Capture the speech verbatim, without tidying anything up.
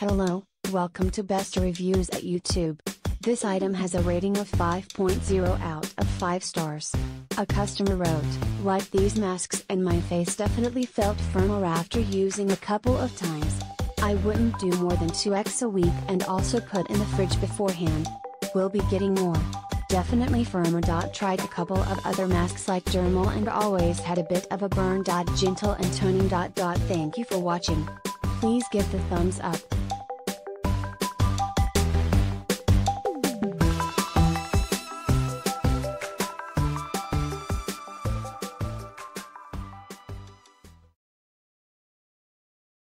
Hello, welcome to Best Reviews at YouTube. This item has a rating of five point zero out of five stars. A customer wrote, "Like these masks and my face definitely felt firmer after using a couple of times. I wouldn't do more than two x a week and also put in the fridge beforehand. Will be getting more. Definitely firmer. Tried a couple of other masks like dermal and always had a bit of a burn. Gentle and toning. Thank you for watching. Please give the thumbs up.